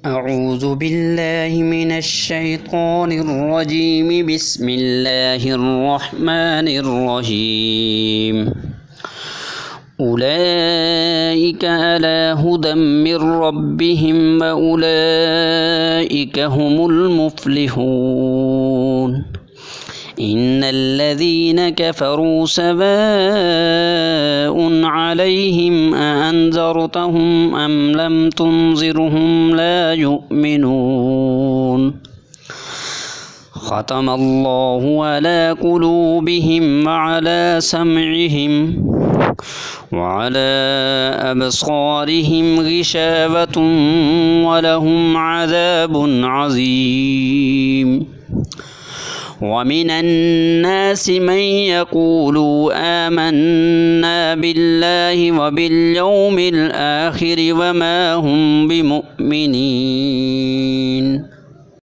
أعوذ بالله من الشيطان الرجيم. بسم الله الرحمن الرحيم. أولئك على هدى من ربهم وأولئك هم المفلحون. إن الذين كفروا سواء عليهم أأنذرتهم أم لم تنذرهم لا يؤمنون. ختم الله على قلوبهم وعلى سمعهم وعلى أبصارهم غشاوة ولهم عذاب عظيم. ومن الناس من يقول آمنا بالله وباليوم الآخر وما هم بمؤمنين.